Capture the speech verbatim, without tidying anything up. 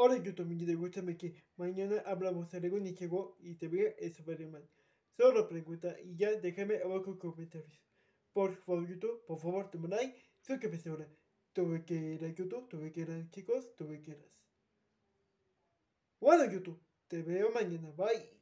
Hola YouTube, mi gusta que mañana hablamos de Lego Nichego y te veo en Superman. Solo pregunta y ya déjame abajo en comentarios. Por favor YouTube, por favor toma like, suscríbete ahora. Tuve que ir a YouTube, tuve que ir a chicos, tuve que ir a... Bueno YouTube, te veo mañana, bye.